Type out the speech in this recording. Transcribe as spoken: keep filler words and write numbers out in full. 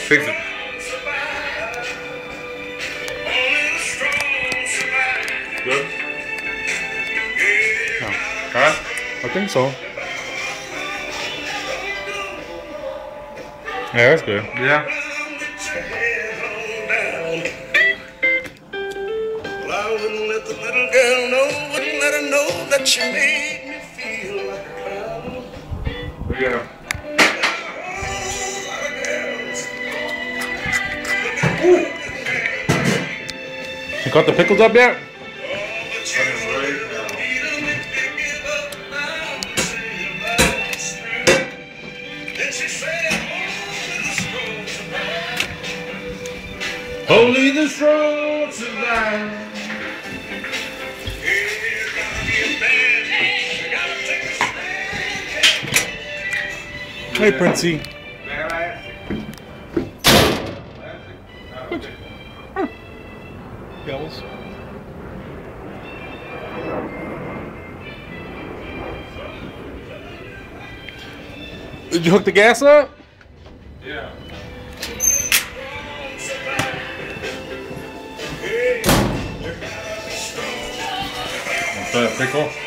Fix it. Good? No. Huh? I think so. Yeah, that's good. Yeah. Well, I wouldn't let the little girl know, wouldn't let her know that she made me feel like a clown. Yeah. You cut the pickles up yet? Only the strong survive. Hey, Princey. Yells. Did you hook the gas up? Yeah. What's that, pickle?